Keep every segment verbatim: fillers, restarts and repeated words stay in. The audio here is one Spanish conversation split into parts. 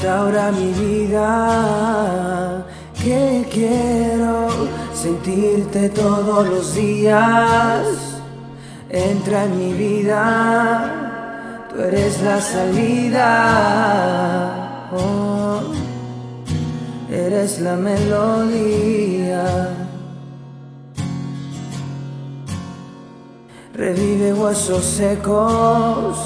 restaura mi vida, que quiero sentirte todos los días. Entra en mi vida, tú eres la salida, oh, eres la melodía. Revive huesos secos,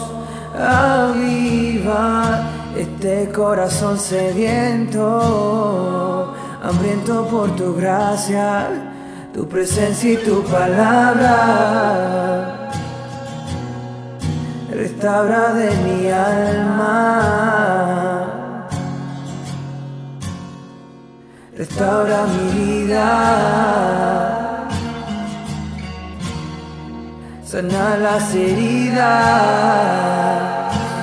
aviva este corazón sediento, hambriento por tu gracia, tu presencia y tu palabra. Restaura de mi alma, restaura mi vida, sana las heridas.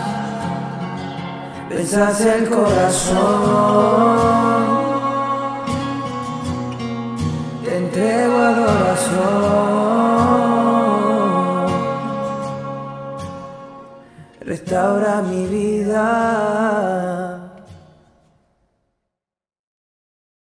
Besas el corazón, te entrego adoración. Restaura mi vida.